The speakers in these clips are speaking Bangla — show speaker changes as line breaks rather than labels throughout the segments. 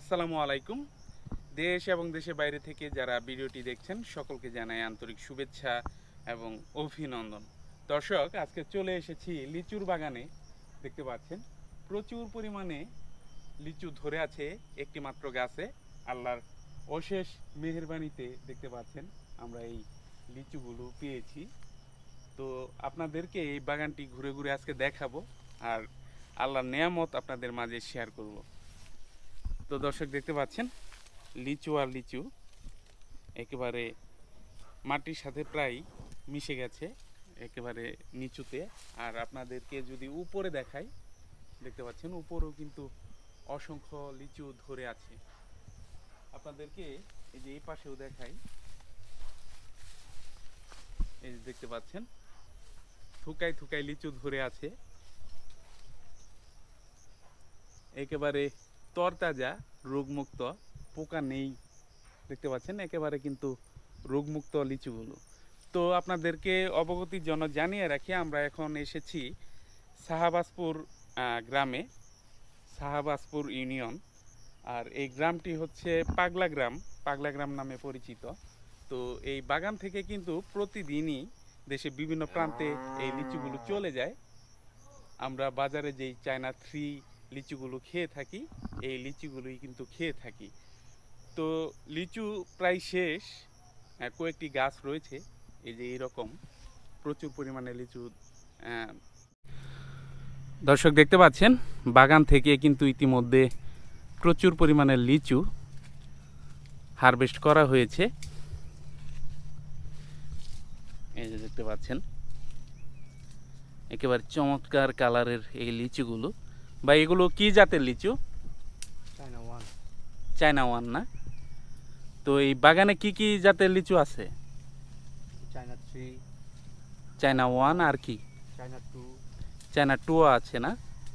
আসসালামু আলাইকুম। দেশ এবং দেশের বাইরে থেকে যারা ভিডিওটি দেখছেন সকলকে জানাই আন্তরিক শুভেচ্ছা এবং অভিনন্দন। দর্শক, আজকে চলে এসেছি লিচুর বাগানে। দেখতে পাচ্ছেন প্রচুর পরিমাণে লিচু ধরে আছে একটি মাত্র গাছে। আল্লাহর অশেষ মেহেরবানিতে দেখতে পাচ্ছেন আমরা এই লিচুগুলো পেয়েছি। তো আপনাদেরকে এই বাগানটি ঘুরে ঘুরে আজকে দেখাবো আর আল্লাহর নেয়ামত আপনাদের মাঝে শেয়ার করব। তো দর্শক, দেখতে পাচ্ছেন লিচু আর লিচু একেবারে মাটির সাথে প্রায় মিশে গেছে, একেবারে নিচুতে। আর আপনাদেরকে যদি উপরে দেখাই, দেখতে পাচ্ছেন উপরেও কিন্তু অসংখ্য লিচু ধরে আছে। আপনাদেরকে এই যে এই পাশেও দেখাই, এই যে দেখতে পাচ্ছেন থুকাই থুকাই লিচু ধরে আছে, একেবারে তরতাজা, রোগমুক্ত, পোকা নেই। দেখতে পাচ্ছেন একেবারে কিন্তু রোগমুক্ত লিচুগুলো। তো আপনাদেরকে অবগতির জন্য জানিয়ে রাখি, আমরা এখন এসেছি শাহবাজপুর গ্রামে, শাহবাজপুর ইউনিয়ন। আর এই গ্রামটি হচ্ছে পাগলা গ্রাম নামে পরিচিত। তো এই বাগান থেকে কিন্তু প্রতিদিনই দেশে বিভিন্ন প্রান্তে এই লিচুগুলো চলে যায়। আমরা বাজারে যেই চায়না 3 লিচুগুলো খেয়ে থাকি, এই লিচুগুলোই কিন্তু খেয়ে থাকি। তো লিচু প্রায় শেষ, কয়েকটি গাছ রয়েছে এই যে এইরকম প্রচুর পরিমাণে লিচু। দর্শক, দেখতে পাচ্ছেন বাগান থেকে কিন্তু ইতিমধ্যে প্রচুর পরিমাণে লিচু হারভেস্ট করা হয়েছে। এই যে দেখতে পাচ্ছেন একেবারে চমৎকার কালারের এই লিচুগুলো। বা এগুলো কি জাতের লিচু? চায়না ওয়ান না? তো এই বাগানে কি কি জাতের লিচু আছে?
চায়না 3,
চায়না ওয়ান আর কি চায়না 2 আছে না?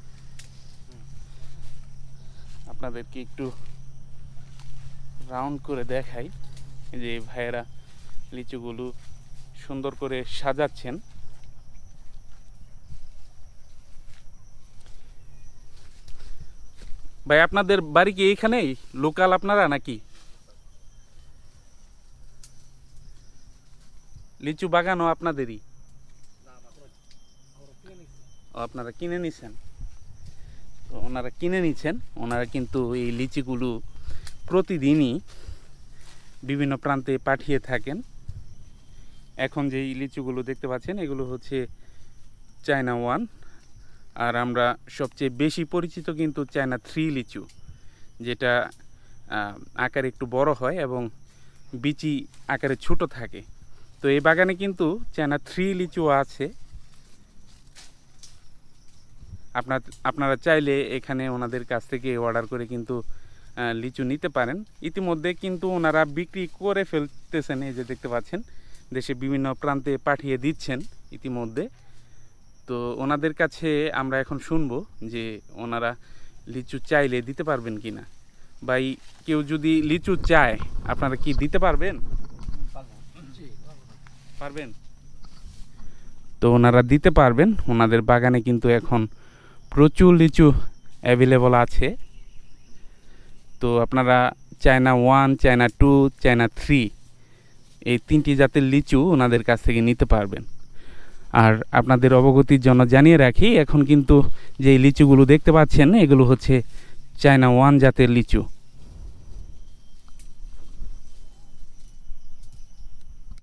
আপনাদেরকে একটু রাউন্ড করে দেখাই। এই যে ভাইয়েরা লিচুগুলো সুন্দর করে সাজাচ্ছেন। ভাই, আপনাদের বাড়ি কি এইখানেই লোকাল আপনারা নাকি? লিচু বাগানও আপনাদেরই? আপনারা কিনে নিছেন? তো ওনারা কিনে নিচ্ছেন। ওনারা কিন্তু এই লিচিগুলো প্রতিদিনই বিভিন্ন প্রান্তে পাঠিয়ে থাকেন। এখন যেই লিচুগুলো দেখতে পাচ্ছেন এগুলো হচ্ছে চায়না ওয়ান। আর আমরা সবচেয়ে বেশি পরিচিত কিন্তু চায়না 3 লিচু, যেটা আকারে একটু বড় হয় এবং বিচি আকারে ছোট থাকে। তো এই বাগানে কিন্তু চায়না 3 লিচু আছে। আপনারা চাইলে এখানে ওনাদের কাছ থেকে অর্ডার করে কিন্তু লিচু নিতে পারেন। ইতিমধ্যে কিন্তু ওনারা বিক্রি করে ফেলতেছেন। এই যে দেখতে পাচ্ছেন দেশে বিভিন্ন প্রান্তে পাঠিয়ে দিচ্ছেন ইতিমধ্যে। তো ওনাদের কাছে আমরা এখন শুনবো যে ওনারা লিচু চাইলে দিতে পারবেন কিনা। ভাই, কেউ যদি লিচু চায় আপনারা কি দিতে পারবেন? পারবেন? তো ওনারা দিতে পারবেন। ওনাদের বাগানে কিন্তু এখন প্রচুর লিচু অ্যাভেলেবল আছে। তো আপনারা চায়না 1, চায়না 2, চায়না 3 এই 3টি জাতের লিচু ওনাদের কাছ থেকে নিতে পারবেন। আর আপনাদের অবগতির জন্য জানিয়ে রাখি, এখন কিন্তু যে লিচুগুলো দেখতে পাচ্ছেন এগুলো হচ্ছে চায়না 1 জাতের লিচু।